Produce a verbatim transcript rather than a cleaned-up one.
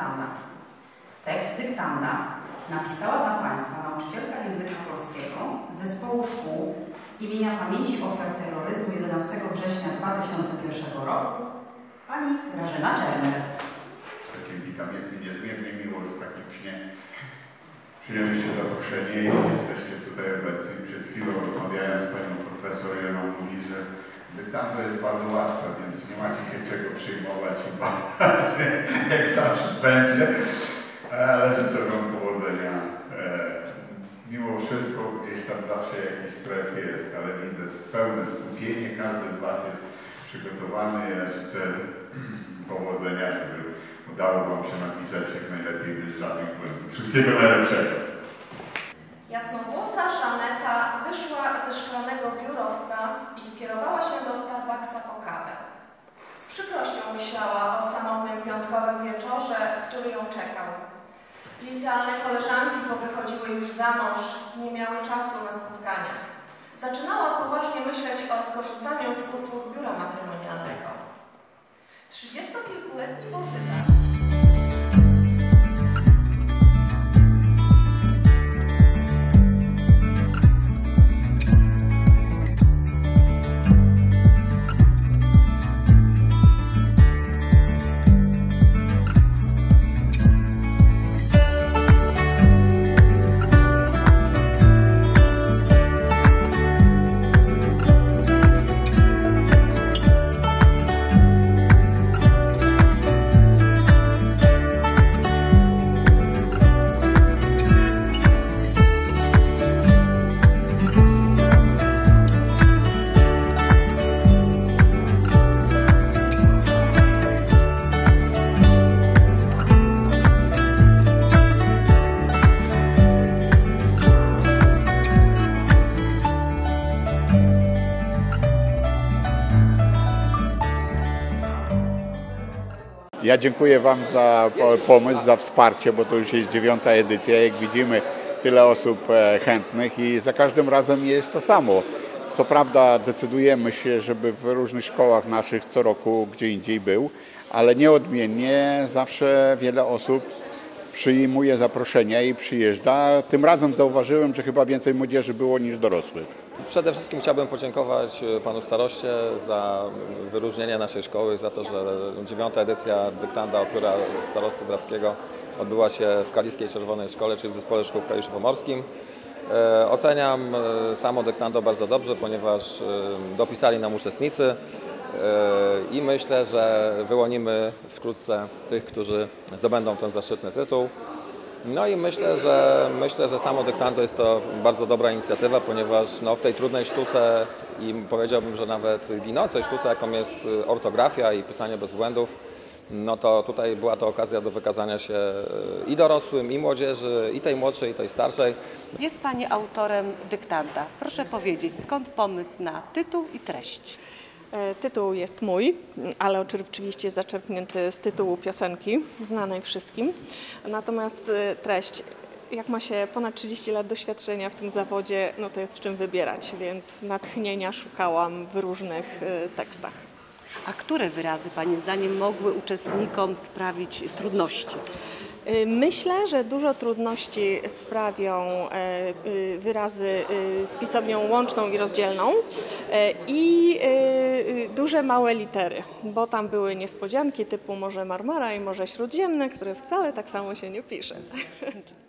dyktanda. Tekst dyktanda napisała dla Państwa nauczycielka języka polskiego z Zespołu Szkół imienia Pamięci Ofiar Terroryzmu jedenastego września dwa tysiące pierwszego roku pani Grażyna Czerner. Wszystkim witam, jest mi niezmiernie miło, że tak licznie przyjęliście zaproszenie i jesteście tutaj obecni. Przed chwilą rozmawiałem z panią profesor i ona mówi, że dyktanda jest bardzo łatwa, więc nie macie się czego przejmować i bać, jak zawsze będzie, ale życzę wam powodzenia. Mimo wszystko gdzieś tam zawsze jakiś stres jest, ale widzę pełne skupienie, każdy z was jest przygotowany. Ja życzę powodzenia, żeby udało wam się napisać jak najlepiej, bez żadnych błędów. Wszystkiego najlepszego. Jasnowłosa Żaneta wyszła ze szklanego biurowca i skierowała się do Starbucksa po kawę. Z przykrością myślała o samotnym piątkowym wieczorze, który ją czekał. Licealne koleżanki powychodziły już za mąż, nie miały czasu na spotkania. Zaczynała poważnie myśleć o skorzystaniu z usług biura matrymonialnego. Trzydziestokilkuletni pożytek. Ja dziękuję wam za pomysł, za wsparcie, bo to już jest dziewiąta edycja. Jak widzimy, tyle osób chętnych i za każdym razem jest to samo. Co prawda decydujemy się, żeby w różnych szkołach naszych co roku gdzie indziej był, ale nieodmiennie zawsze wiele osób przyjmuje zaproszenia i przyjeżdża. Tym razem zauważyłem, że chyba więcej młodzieży było niż dorosłych. Przede wszystkim chciałbym podziękować panu staroście za wyróżnienie naszej szkoły, za to, że dziewiąta edycja dyktanda Opiora Starosty Drawskiego odbyła się w Kaliskiej Czerwonej Szkole, czyli w Zespole Szkół w Kaliszu Pomorskim. E, oceniam samo dyktando bardzo dobrze, ponieważ dopisali nam uczestnicy e, i myślę, że wyłonimy wkrótce tych, którzy zdobędą ten zaszczytny tytuł. No i myślę, że myślę, że samo dyktando jest to bardzo dobra inicjatywa, ponieważ no, w tej trudnej sztuce i powiedziałbym, że nawet ginącej sztuce, jaką jest ortografia i pisanie bez błędów, no to tutaj była to okazja do wykazania się i dorosłym, i młodzieży, i tej młodszej, i tej starszej. Jest Pani autorem dyktanda. Proszę powiedzieć, skąd pomysł na tytuł i treść? Tytuł jest mój, ale oczywiście zaczerpnięty z tytułu piosenki, znanej wszystkim. Natomiast treść, jak ma się ponad trzydzieści lat doświadczenia w tym zawodzie, no to jest w czym wybierać, więc natchnienia szukałam w różnych tekstach. A które wyrazy Pani zdaniem mogły uczestnikom sprawić trudności? Myślę, że dużo trudności sprawią wyrazy z pisownią łączną i rozdzielną i duże, małe litery, bo tam były niespodzianki typu Morze Marmara i Morze Śródziemne, które wcale tak samo się nie pisze.